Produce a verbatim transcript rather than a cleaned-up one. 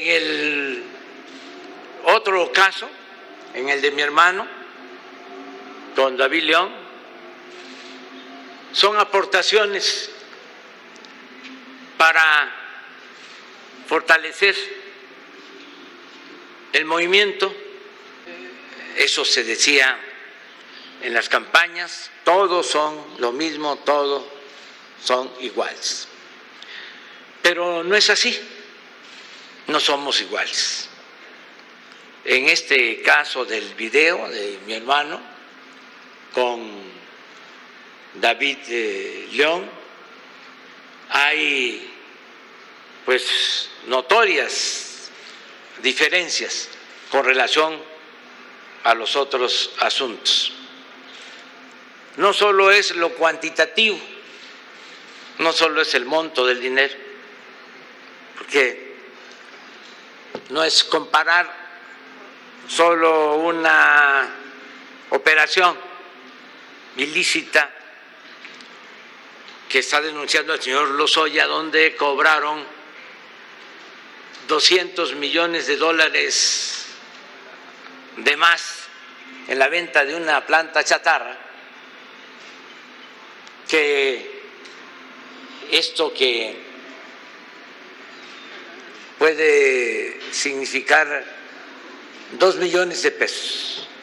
el otro caso, en el de mi hermano, don David León, son aportaciones para fortalecer el movimiento. Eso se decía en las campañas, todos son lo mismo, todos son iguales. Pero no es así, no somos iguales. En este caso del video de mi hermano con David eh, León, hay pues notorias diferencias con relación a los otros asuntos. No solo es lo cuantitativo, no solo es el monto del dinero, porque no es comparar solo una operación ilícita que está denunciando el señor Lozoya, donde cobraron doscientos millones de dólares de más en la venta de una planta chatarra, que esto que puede significar dos millones de pesos